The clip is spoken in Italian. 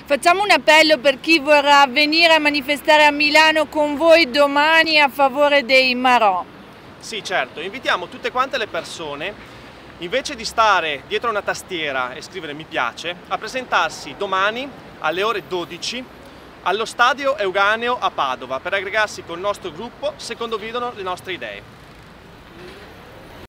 Facciamo un appello per chi vorrà venire a manifestare a Milano con voi domani a favore dei Marò. Sì, certo, invitiamo tutte quante le persone, invece di stare dietro una tastiera e scrivere mi piace, a presentarsi domani alle ore 12 allo stadio Euganeo a Padova per aggregarsi col nostro gruppo se condividono le nostre idee.